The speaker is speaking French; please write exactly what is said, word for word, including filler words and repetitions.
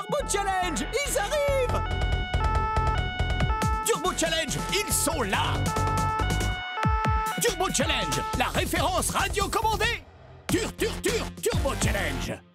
Turbo Challenge, ils arrivent! Turbo Challenge, ils sont là! Turbo Challenge, la référence radio commandée! Tur, tur, tur, Turbo Challenge!